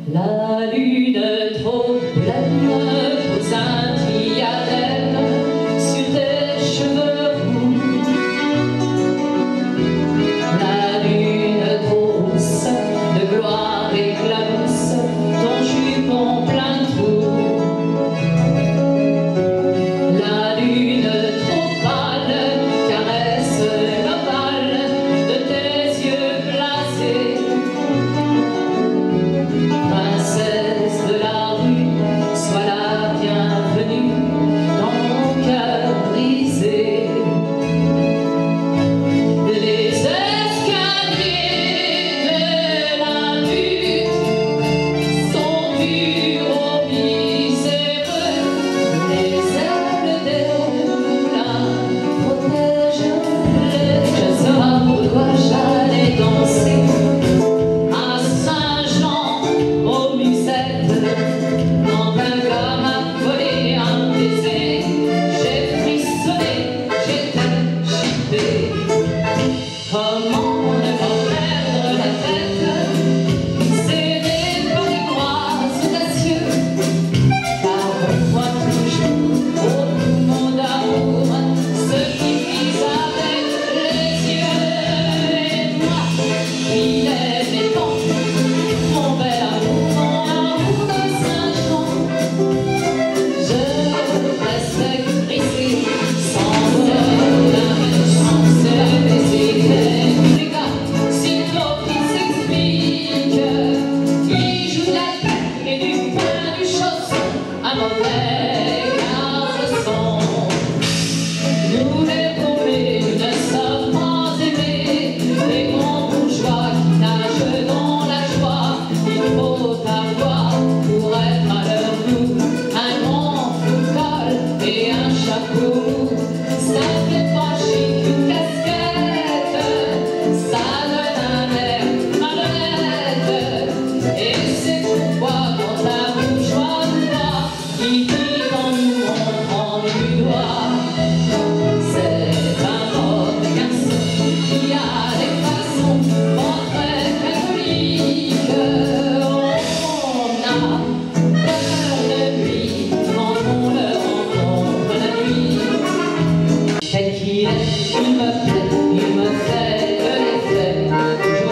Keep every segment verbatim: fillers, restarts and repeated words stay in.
La lune trop pleine aux scintillades sur tes cheveux roux. La lune grosse de gloire éclabousse ton jupon plein de trous. La lune trop pâle caresse l'ovale de tes yeux glacés. Princesse de la rue, sois la bienvenue dans mon cœur brisé. Les escaliers de la lutte sont durs aux miséreux. Les ailes des moulins protègent-les. Je saurai pourquoi j'allais danser à Saint-Jean aux musettes. Enfin comme à voler un baiser, j'ai frissonné, j'étais chipée. Comment ne pas perdre la tête, serrée par les bras audacieux, car on voit toujours au poumon d'amour ce qui brise avec les yeux. Et moi, qui lève les temps, mon bel amour, mon amour de Saint-Jean, je reste brisée sans cesse, sans se baiser. Les gars, sitôt qu'ils s'expliquent, ils jouent de la tête et du pain du chausson, un mauvais garçon. Nous les paumés ne sommes pas aimés, les grands bourgeois qui nagent dans la joie. Il faut avoir pour être à leur goût un grand fou-col et un chapeau. Ça fait pas chic une casquette, ça donne un air malhonnête. Et c'est pourquoi quand un bourgeois nous voit, il dit en nous montrant du doigt: c'est un mauvais garçon qui a des façons pas très catholiques. On a peur de lui quand on le rencontre la nuit. Tel qu'il est, il me plaît, il me fait de l'effet. Je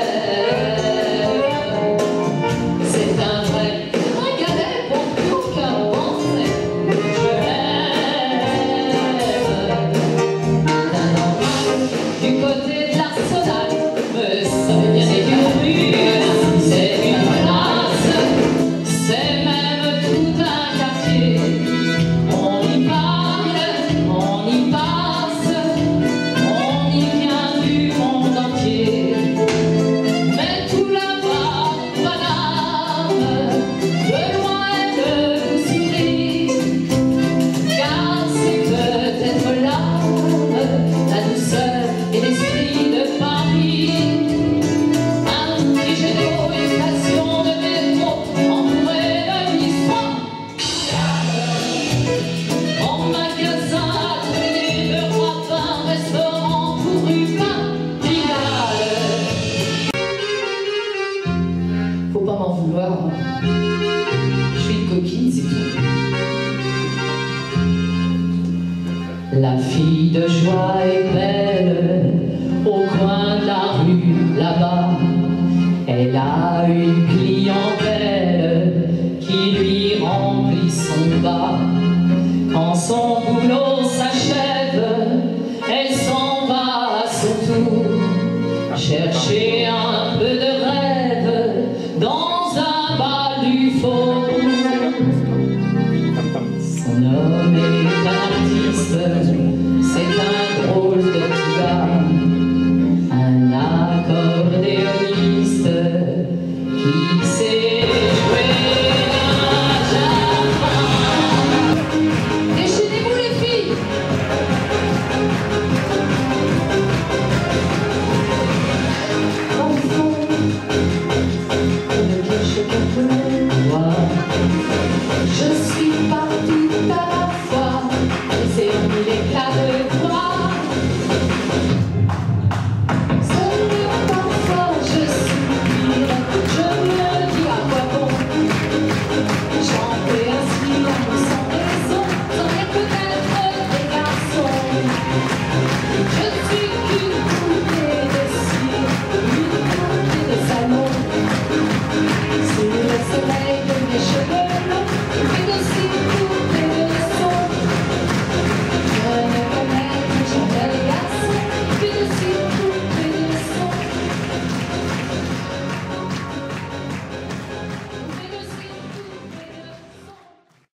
l'aime. C'est un vrai, un galet pour qu'aucun pensait. Je l'aime. D'un normal, du côté de l'Arsenal, me semble bien écœuré. C'est une place, c'est même tout un quartier. On y parle, on y passe, on y vient du monde entier. Mais tout là-bas, madame, de loin elle vous sourit, car c'est peut-être l'âme, la douceur et l'esprit de Paris. Un petit jet d'eau, une station de métro, entouré de l'histoire. En magasin, atelier de rapin, restaurant pour humains, Pigalle. Faut pas m'en vouloir, je suis une coquine, c'est tout. La fille de joie est belle, au coin de la rue, là-bas, elle a une